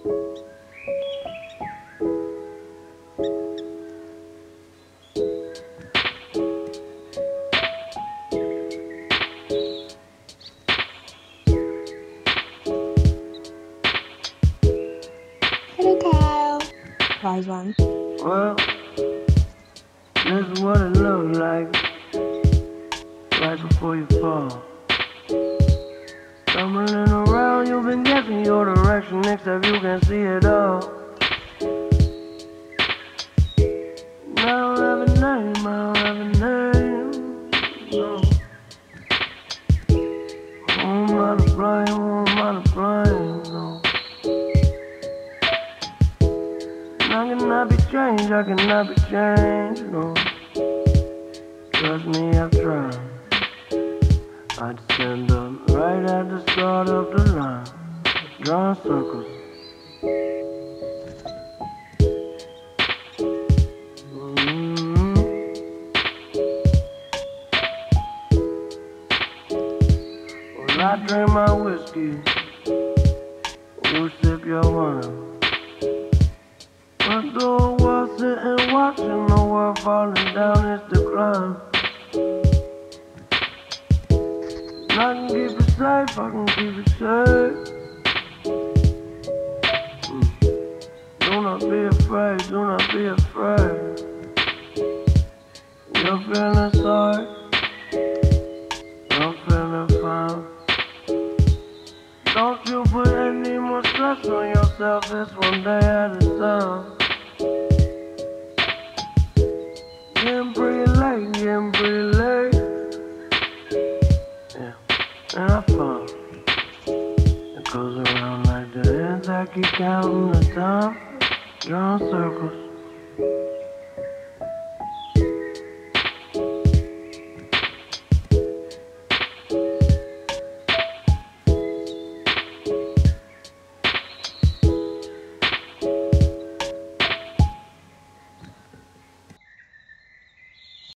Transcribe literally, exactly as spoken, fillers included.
Hello Kyle. Rise one. Well, this is what it looks like right before you fall. Stumbling around, you've been guessing your direction, except you can see it all. I don't have a name, I don't have a name, no. Who am I to blame, who am I to blame, no. I cannot be changed, I cannot be changed, no. Trust me, I've tried. I'd stand up right at the start of the line, drawing circles. Mm-hmm. Well, I drink my whiskey, you sip your wine. But though I was sitting watching the world falling down, it's the climb. I can keep it safe, I can keep it safe. Mm. Do not be afraid, do not be afraid. You're feeling sorry, I'm feeling fine. Don't you put any more stress on yourself, it's one day at a time. Getting pretty late, getting pretty late. Yeah, and I found it goes around like the ends, I keep counting the time, drawing circles.